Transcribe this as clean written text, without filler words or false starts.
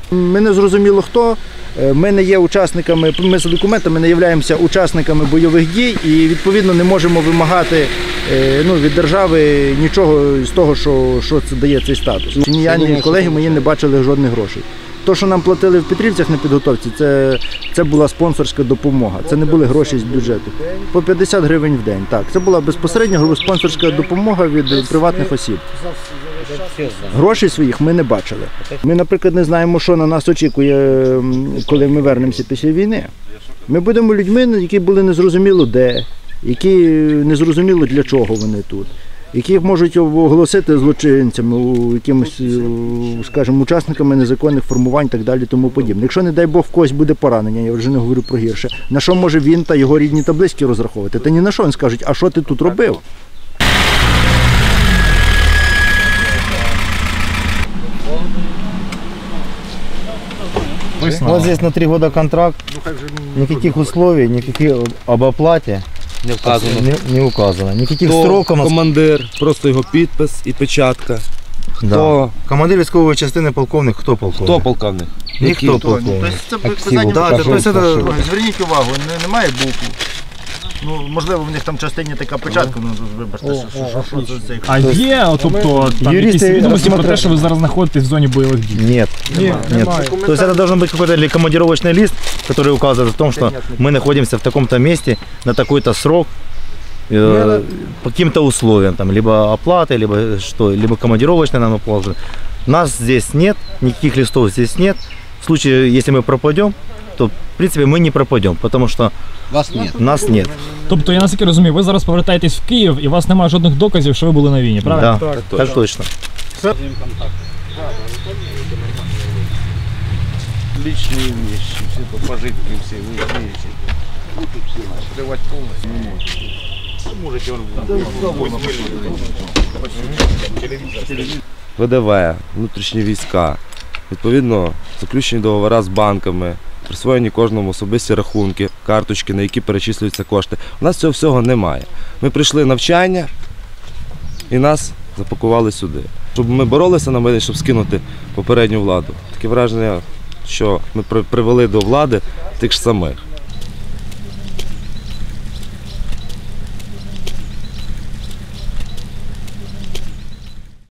Ми не зрозуміло хто, ми не є учасниками, ми за документами не являємося учасниками бойових дій і відповідно не можемо вимагати від держави нічого з того, що це дає цей статус. Ні я, ні колеги мої не бачили жодних грошей. Те, що нам платили в Петрівцях на підготовці, це була спонсорська допомога, це не були гроші з бюджету. По 50 гривень в день, так. Це була безпосередньо спонсорська допомога від приватних осіб. Грошей своїх ми не бачили. Ми, наприклад, не знаємо, що на нас очікує, коли ми вернемося після війни. Ми будемо людьми, які були незрозуміло де, які незрозуміло для чого вони тут, яких можуть оголосити злочинцями, якимось, скажімо, учасниками незаконних формувань і так далі, тому подібне. Якщо, не дай Бог, в когось буде поранення, я вже не говорю про гірше, на що може він та його рідні та близькі розраховувати? Та ні на що, він скажуть, а що ти тут робив? Вот здесь на 3 года контракт, никаких условий, никаких об оплате не указано. Никаких сроків. Командир, просто його підпис і печатка. Да. Командир військової частини полковник, хто полковник? Хто полковник? Ніхто полковник. Зверніть увагу, немає букв. Можливо, в них там частині така печатка, вибачте, що це. А є, тобто, там якісь відомості про те, що ви зараз знаходитесь в зоні бойових дій? Нет. То есть это должен быть какой-то командировочный лист, который указывает о том, что мы находимся в таком-то месте на такой-то срок, по каким-то условиям, там, либо оплаты, либо командировочная нам оплата. Нас здесь нет, никаких листов здесь нет. В случае, если мы пропадем, то, в принципе, мы не пропадем, потому что нас нет. Тобто, я наскільки розумію, ви зараз повертаєтесь в Київ і у вас немає жодних доказів, що ви були на війні, правильно? Да, так точно. Личные вещи, все по пожитки, все вещи. Тут все открывать полностью. Можете ВДВ, внутрішні війська, відповідно, заключені договори з банками, присвоєні кожному особисті рахунки, карточки, на які перечислюються кошти. У нас цього всього немає. Ми прийшли навчання і нас запакували сюди. Щоб ми боролися на мене, щоб скинути попередню владу. Таке враження, що ми привели до влади тих ж самих.